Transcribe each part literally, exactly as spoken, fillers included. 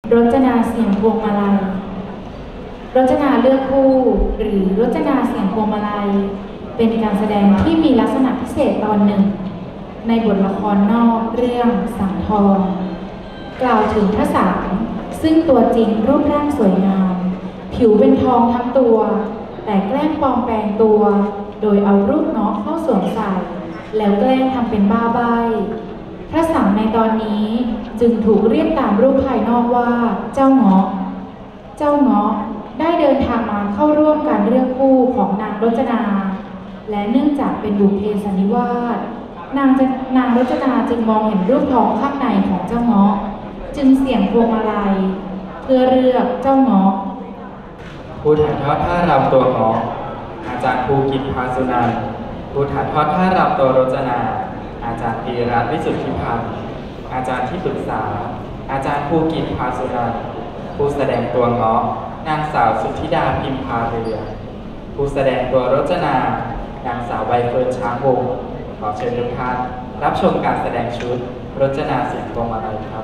รจนาเสียงพวงมาลัยรจนาเลือกคู่หรือรจนาเสียงพวงมาลัยเป็นการแสดงที่มีลักษณะพิเศษตอนหนึ่งในบทละครนอกเรื่องสังทองกล่าวถึงพระสางซึ่งตัวจริงรูปร่างสวยงามผิวเป็นทองทั้งตัวแต่แกล้งปลอมแปลงตัวโดยเอารูปเงาะเข้าสวมใส่แล้วแกล้งทำเป็นบ้าใบ้พระสังในตอนนี้จึงถูกเรียกตามรูปภายนอกว่าเจ้าเงาะเจ้าเงาะได้เดินทางมาเข้าร่วมการเลือกคู่ของนางรจนาและเนื่องจากเป็นบุพเพสันนิวาสนางนางรจนาจึงมองเห็นรูปท้องข้างในของเจ้าเงาะจึงเสี่ยงพวงมาลัยเพื่อเลือกเจ้าเงาะผู้ถ่ายทอดท่ารำตัวเงาะอาจารย์ภูกิจภาสุนันท์ผู้ถ่ายทอดท่ารำตัวรจนาอาจารย์ธีรัตน์วิสุทธิพันธ์อาจารย์ที่ปรึกษาอาจารย์ภูกิจภาสุนันท์ผู้แสดงตัวเงาะนางสาวสุทธิดาพิมพาเรือผู้แสดงตัวรจนานางสาวใบเฟิร์นช้างวงศ์ขอเชิญทุกท่านรับชมการแสดงชุดรจนาเสียงพวงมาลัยครับ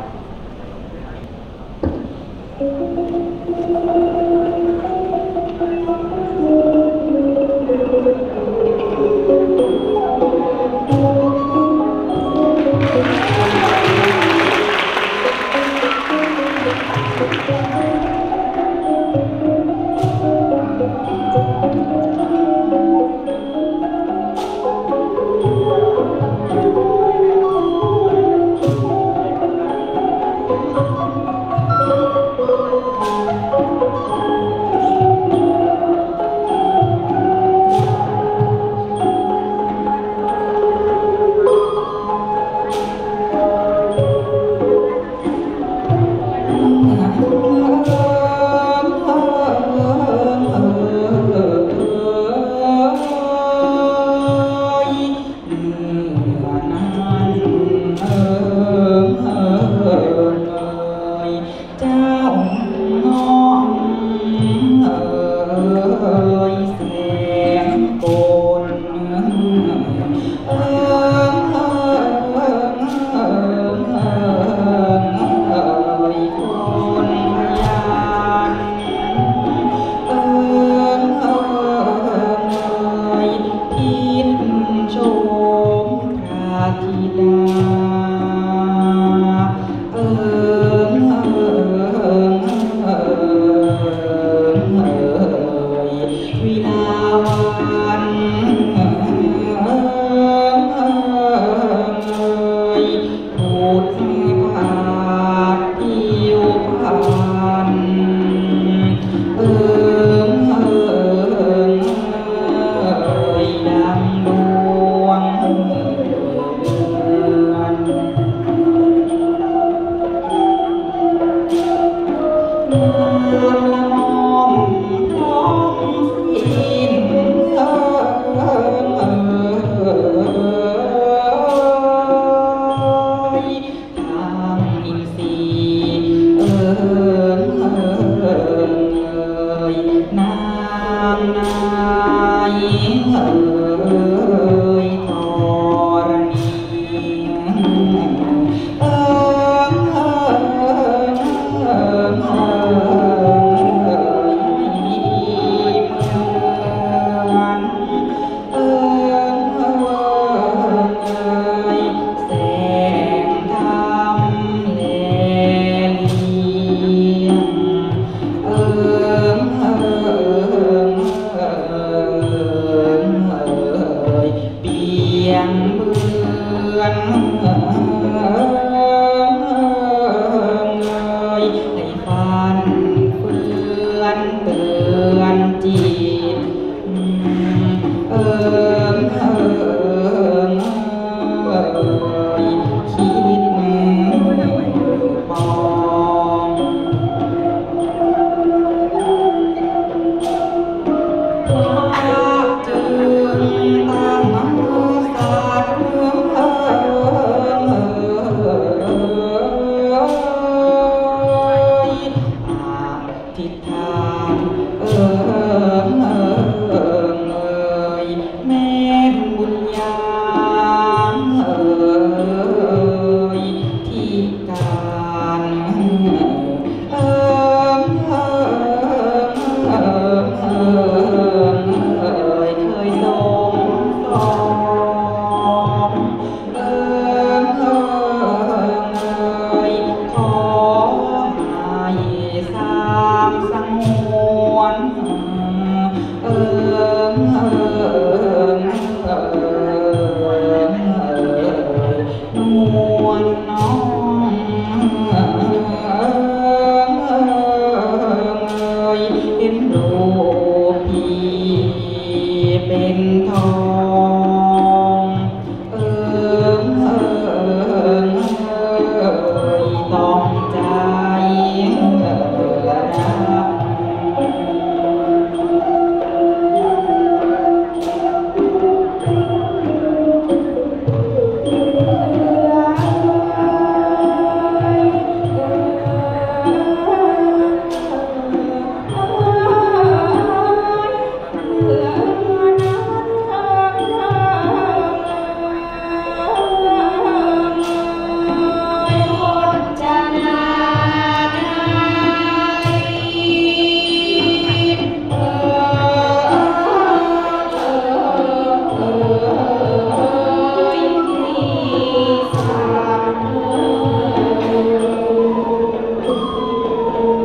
เ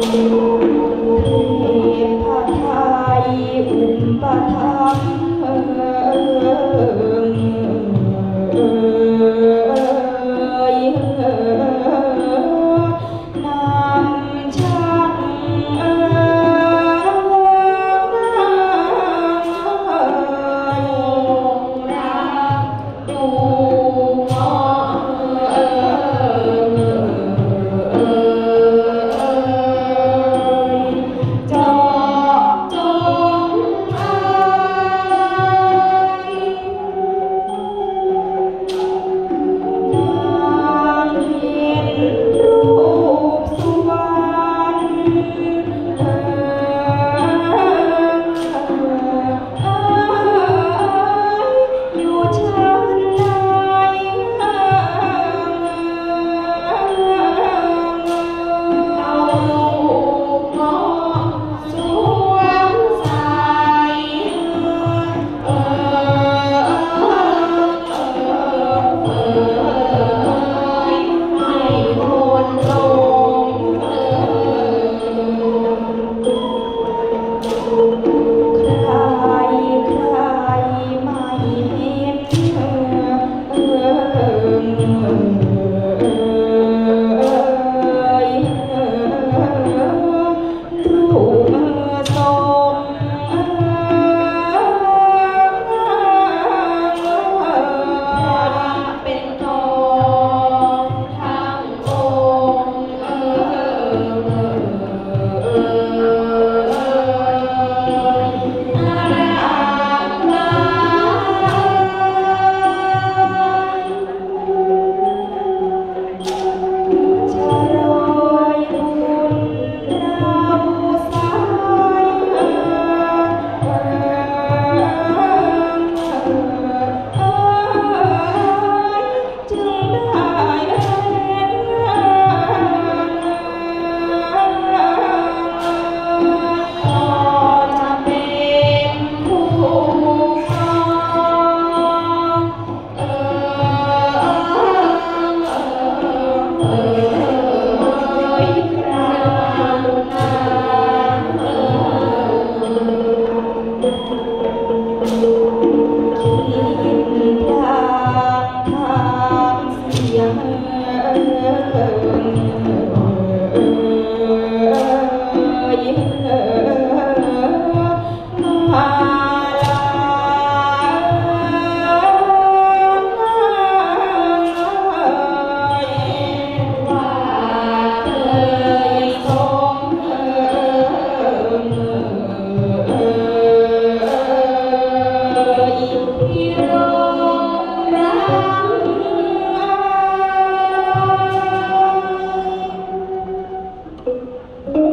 Thank you.